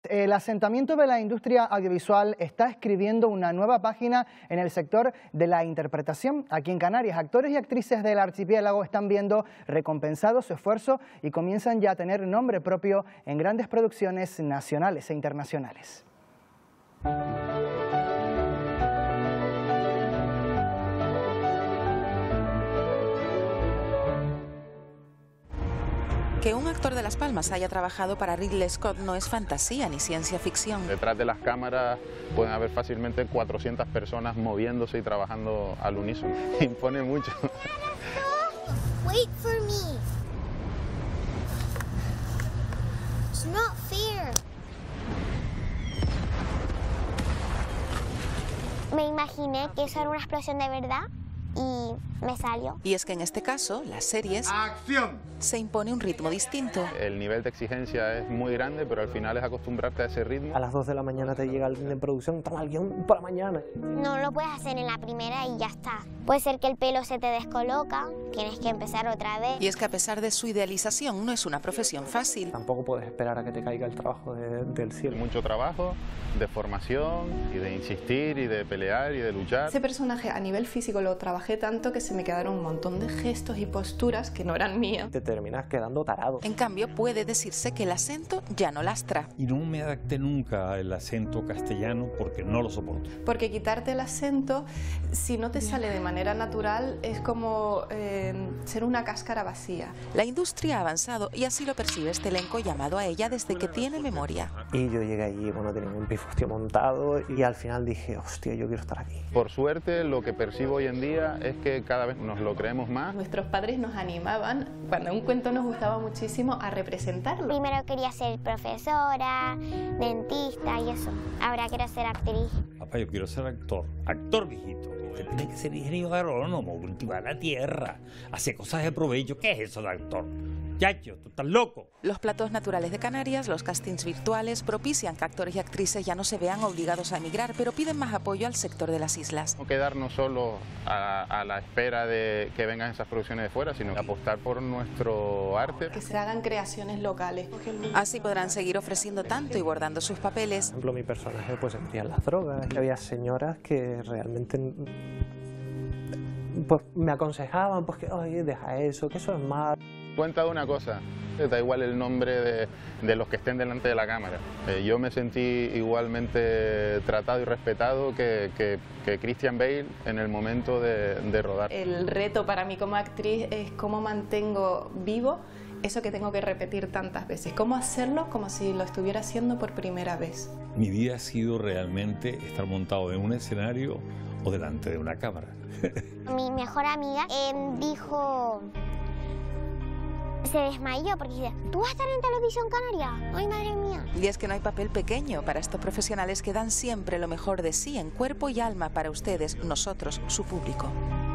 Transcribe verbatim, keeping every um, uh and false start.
El asentamiento de la industria audiovisual está escribiendo una nueva página en el sector de la interpretación. Aquí en Canarias, actores y actrices del archipiélago están viendo recompensado su esfuerzo y comienzan ya a tener nombre propio en grandes producciones nacionales e internacionales. Que un actor de Las Palmas haya trabajado para Ridley Scott no es fantasía ni ciencia ficción. Detrás de las cámaras pueden haber fácilmente cuatrocientas personas moviéndose y trabajando al unísono. Impone mucho. Wait for me. It's not fair. Me imaginé que eso era una explosión de verdad y me salió. Y es que en este caso, las series, ¡acción!, se impone un ritmo distinto. El nivel de exigencia es muy grande, pero al final es acostumbrarte a ese ritmo. A las dos de la mañana te llega alguien de producción, toma el guión para mañana. No lo puedes hacer en la primera y ya está. Puede ser que el pelo se te descoloca, tienes que empezar otra vez. Y es que a pesar de su idealización, no es una profesión fácil. Tampoco puedes esperar a que te caiga el trabajo de, del cielo. Mucho trabajo de formación y de insistir y de pelear y de luchar. Ese personaje a nivel físico lo trabajé tanto que se me quedaron un montón de gestos y posturas que no eran mías. Te terminas quedando tarado. En cambio, puede decirse que el acento ya no lastra. Y no me adapté nunca al acento castellano porque no lo soporto. Porque quitarte el acento, si no te sale de manera natural, es como eh, ser una cáscara vacía. La industria ha avanzado y así lo percibe este elenco llamado a ella desde que tiene memoria. Y yo llegué allí, bueno, tenía un pifostio montado y al final dije, hostia, yo quiero estar aquí. Por suerte, lo que percibo hoy en día es que cada vez nos lo creemos más. Nuestros padres nos animaban, cuando un cuento nos gustaba muchísimo, a representarlo. Primero quería ser profesora, dentista y eso. Ahora quiero ser actriz. Papá, yo quiero ser actor, actor viejito. Usted tiene que ser ingeniero agrónomo, cultivar la tierra, hacer cosas de provecho. ¿Qué es eso de actor? Yacho, tú estás loco. Los platos naturales de Canarias, los castings virtuales, propician que actores y actrices ya no se vean obligados a emigrar, pero piden más apoyo al sector de las islas. No quedarnos solo a, a la espera de que vengan esas producciones de fuera, sino apostar por nuestro arte. Que se hagan creaciones locales. Así podrán seguir ofreciendo tanto y bordando sus papeles. Por ejemplo, mi personaje pues se metían las drogas. Había señoras que realmente pues, me aconsejaban pues, que, oye, deja eso, que eso es malo. Cuenta una cosa, da igual el nombre de, de los que estén delante de la cámara. Eh, yo me sentí igualmente tratado y respetado que, que, que Christian Bale en el momento de, de rodar. El reto para mí como actriz es cómo mantengo vivo eso que tengo que repetir tantas veces. Cómo hacerlo como si lo estuviera haciendo por primera vez. Mi vida ha sido realmente estar montado en un escenario o delante de una cámara. Mi mejor amiga eh, dijo... Se desmayó porque dice, ¿tú vas a estar en Televisión Canaria? ¡Ay, madre mía! Y es que no hay papel pequeño para estos profesionales que dan siempre lo mejor de sí en cuerpo y alma para ustedes, nosotros, su público.